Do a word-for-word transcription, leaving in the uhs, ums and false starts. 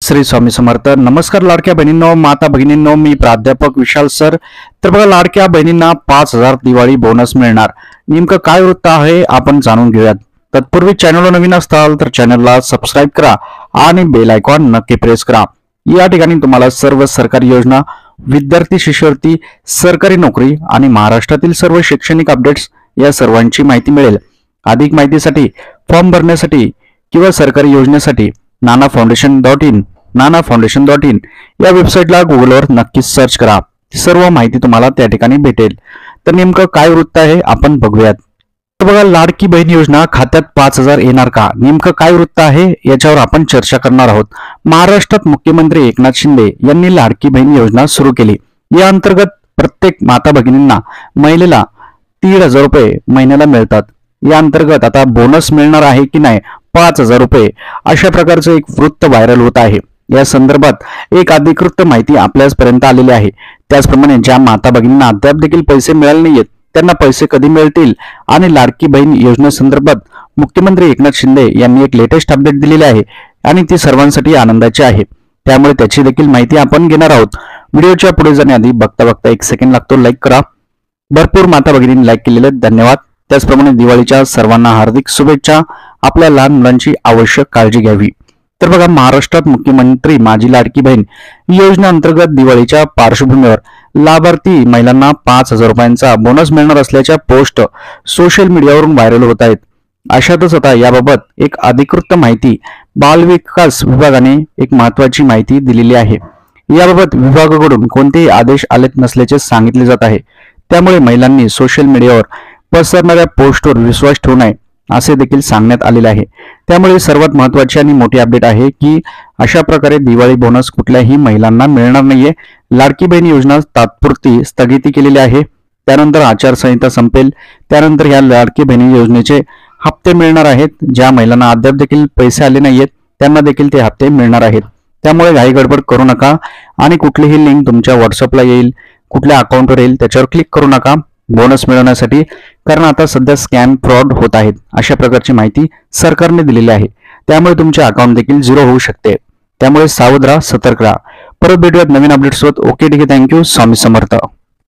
श्री स्वामी समर्थ. नमस्कार लाडक्या बहिणींनो, माता भगिनींनो, मी प्राध्यापक विशाल सर. तर बघा, लाडक्या बहिणींना पाच हजार दिवाळी बोनस मिळणार. नेमकं काय वृत्त आहे आपण जाणून घेऊयात. तत्पूर्वी चॅनलला नवीन असताल तर चॅनलला सबस्क्राईब करा आणि बेल आयकॉन नक्की प्रेस करा. या ठिकाणी तुम्हाला सर्व सरकारी योजना, विद्यार्थी शिष्यवृत्ती, सरकारी नोकरी आणि महाराष्ट्रातील सर्व शैक्षणिक अपडेट्स या सर्वांची माहिती मिळेल. अधिक माहितीसाठी, फॉर्म भरण्यासाठी किंवा सरकारी योजनेसाठी Nana foundation dot in Nana foundation dot in या वेबसाईटला गुगलवर नक्कीच सर्च करा. सर्व माहिती तुम्हाला त्या ठिकाणी भेटेल. तर नेमकं काय वृत्त आहे आपण बघूयात. तर बघा, लाडकी बहीण योजना खात्यात पाच हजार येणार का? नेमकं काय वृत्त आहे याच्यावर आपण चर्चा करणार आहोत. महाराष्ट्रात मुख्यमंत्री एकनाथ शिंदे यांनी लाडकी बहीण योजना सुरू केली. या अंतर्गत प्रत्येक माता भगिनींना महिलेला तीन हजार रुपये महिन्याला मिळतात. या अंतर्गत आता बोनस मिळणार आहे की नाही, पाच हजार रुपये, अशा प्रकारचं एक वृत्त व्हायरल होत आहे. या संदर्भात एक अधिकृत माहिती आपल्यापर्यंत आलेली आहे. त्याचप्रमाणे ज्या माता भगिनींना अद्याप देखील पैसे मिळाले नाहीयेत, त्यांना पैसे कधी मिळतील आणि लाडकी बहीण योजनेसंदर्भात मुख्यमंत्री एकनाथ शिंदे यांनी एक लेटेस्ट अपडेट दिलेली आहे आणि ती सर्वांसाठी आनंदाची आहे. त्यामुळे त्याची देखील माहिती आपण घेणार आहोत. व्हिडिओच्या पुढे जाण्याआधी बघता बघता एक सेकंड लागतो, लाईक करा. भरपूर माता भगिनींनी लाईक केलेले, धन्यवाद. त्याचप्रमाणे दिवाळीच्या सर्वांना हार्दिक शुभेच्छा. आपल्या लहान मुलांची आवश्यक काळजी घ्यावी. तर बघा, महाराष्ट्रात मुख्यमंत्री माझी लाडकी बहीण योजनेअंतर्गत दिवाळीच्या पार्श्वभूमीवर लाभार्थी महिलांना पाच हजार रुपयांचा बोनस मिळणार असल्याच्या पोस्ट सोशल मीडियावरून व्हायरल होत आहेत. अशातच आता याबाबत एक अधिकृत माहिती बालविकास विभागाने एक महत्वाची माहिती दिलेली आहे. याबाबत विभागाकडून कोणतेही आदेश आले नसल्याचे सांगितले जात आहे. त्यामुळे महिलांनी सोशल मीडियावर पसरणाऱ्या पोस्टवर विश्वास ठेवू नये असे देखील सांगण्यात आलेले आहे. त्यामुळे सर्वात महत्वाची आणि मोठी अपडेट आहे की अशा प्रकारे दिवाळी बोनस कुठल्याही महिलांना मिळणार नाहीये. लाडकी बहीण योजना तात्पुरती स्थगिती केलेली आहे. त्यानंतर आचारसंहिता संपेल. त्यानंतर या लाडकी बहीण योजनेचे हप्ते मिळणार आहेत. ज्या महिलांना अद्याप देखील पैसे आले नाहीयेत त्यांना देखील ते हप्ते मिळणार आहेत. त्यामुळे घाई गडबड करू नका आणि कुठलीही लिंक तुमच्या व्हॉट्सअपला येईल, कुठल्या अकाउंटवर येईल त्याच्यावर क्लिक करू नका बोनस मिळवण्यासाठी, कारण आता सध्या स्कॅम फ्रॉड होत आहेत अशा प्रकारची माहिती सरकारने दिलेली आहे. त्यामुळे तुमचे अकाउंट देखील झिरो होऊ शकते. त्यामुळे सावध राहा, सतर्क राहा. परत भेटूयात नवीन अपडेट्स सोबत. ओके, ठीक आहे, थँक्यू. स्वामी समर्थ.